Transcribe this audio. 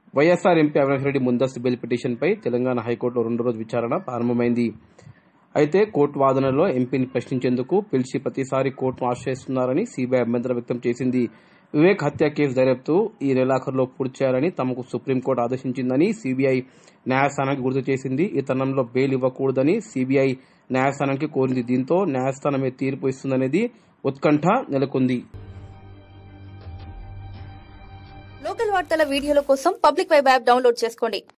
YSR MP Avinash Reddy ముందస్తు bail పిటిషన్పై తెలంగాణ హైకోర్టులో 2వ రోజు విచారణ ప్రారంభమైంది. అయితే కోర్టు వాదనలో ఎంపీని ప్రశ్నించేందుకు పిలిచి ప్రతిసారి కోర్టును ఆశ్రయిస్తున్నారని సీబీఐ అభ్యంతరం వ్యక్తం చేసింది. వివేక్ హత్య కేసు దర్యాప్తు ఈ నెలాఖరులో పూర్తి చేయాలని తమకు సుప్రీంకోర్టు ఆదేశించిందని సీబీఐ న్యాయస్థానానికి గుర్తు చేసింది. ఈ తరుణంలో బెయిల్ ఇవ్వకూడదని సీబీఐ న్యాయస్థానానికి కోరింది. దీంతో న్యాయస్థానమే తీర్పు ఇస్తుందనేది ఉత్కంఠ నెలకొంది. లోకల్ వార్తల వీడియోల కోసం పబ్లిక్ వైబ్ యాప్ డౌన్లోడ్ చేసుకోండి.